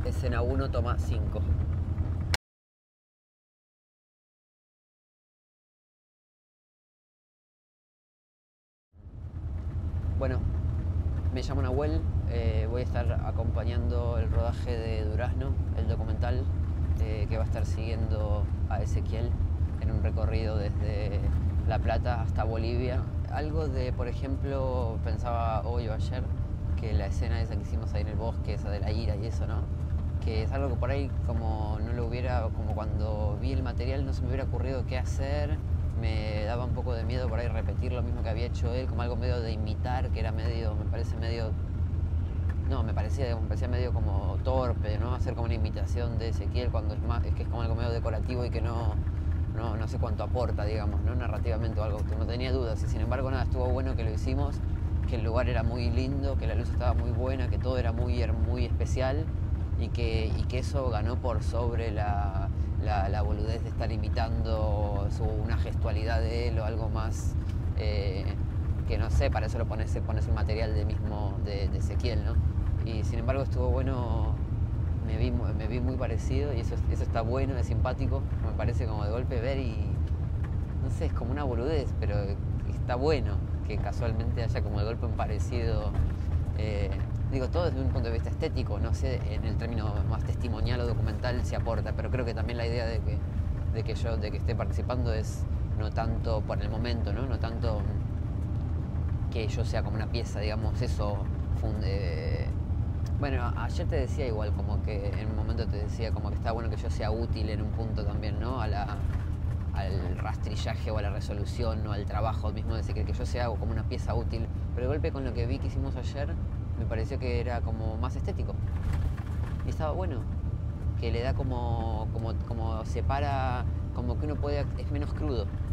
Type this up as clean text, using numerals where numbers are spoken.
Escena 1, toma 5. Bueno, me llamo Nahuel, voy a estar acompañando el rodaje de Durazno, el documental que va a estar siguiendo a Ezequiel en un recorrido desde La Plata hasta Bolivia. Algo de, por ejemplo, pensaba hoy o ayer, que la escena esa que hicimos ahí en el bosque, esa de la ira y eso, ¿no? Que es algo que por ahí como no lo hubiera, como cuando vi el material no se me hubiera ocurrido qué hacer, me daba un poco de miedo por ahí repetir lo mismo que había hecho él, como algo medio de imitar, que era medio, me parecía, medio como torpe, ¿no? Hacer como una imitación de Ezequiel cuando es que es como algo medio decorativo y que no sé cuánto aporta, digamos, ¿no? Narrativamente o algo, no tenía dudas, y sin embargo nada, estuvo bueno que lo hicimos, que el lugar era muy lindo, que la luz estaba muy buena, que todo era muy especial y que eso ganó por sobre la boludez de estar imitando una gestualidad de él o algo más que no sé, para eso pones el material de Ezequiel, ¿no? Y sin embargo estuvo bueno, me vi muy parecido y eso está bueno, es simpático, me parece como de golpe ver y no sé, es como una boludez, pero está bueno que casualmente haya como de golpe un parecido. Digo, todo desde un punto de vista estético, no sé, en el término más testimonial o documental se aporta, pero creo que también la idea de que esté participando es no tanto por el momento, ¿no? No tanto que yo sea como una pieza, digamos, eso bueno, ayer te decía igual, como que en un momento te decía como que está bueno que yo sea útil en un punto también, ¿no? Al rastrillaje o a la resolución o al trabajo mismo de que yo sea como una pieza útil, pero de golpe con lo que vi que hicimos ayer me pareció que era como más estético y estaba bueno, que le da como separa, como que uno puede, es menos crudo.